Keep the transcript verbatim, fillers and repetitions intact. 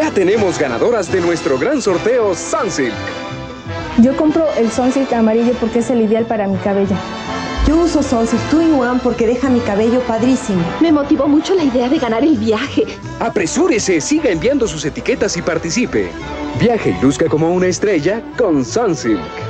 Ya tenemos ganadoras de nuestro gran sorteo Sunsilk. Yo compro el Sunsilk amarillo porque es el ideal para mi cabello. Yo uso Sunsilk two in one porque deja mi cabello padrísimo. Me motivó mucho la idea de ganar el viaje. Apresúrese, siga enviando sus etiquetas y participe. Viaje y luzca como una estrella con Sunsilk.